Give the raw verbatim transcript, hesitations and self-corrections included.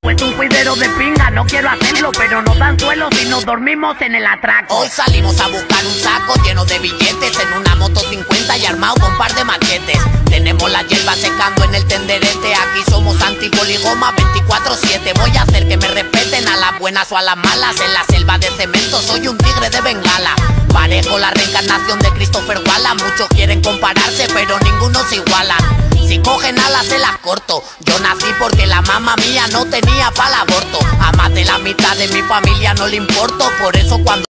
Pues un cuidero de pinga, no quiero hacerlo, pero nos dan suelo si nos dormimos en el atraco. Hoy salimos a buscar un saco lleno de billetes en una moto cincuenta y armado con un par de machetes. Tenemos la hierba secando en el tenderete, aquí somos antipoligoma veinticuatro siete. Voy a hacer que me respeten a las buenas o a las malas. En la selva de cemento soy un tigre de Bengala. Parejo la reencarnación de Christopher Wallace. Muchos quieren compararse pero ninguno se iguala. Si cogen alas se las corto. Yo nací porque la mamá mía no tenía para el aborto. A más de la mitad de mi familia no le importo. Por eso cuando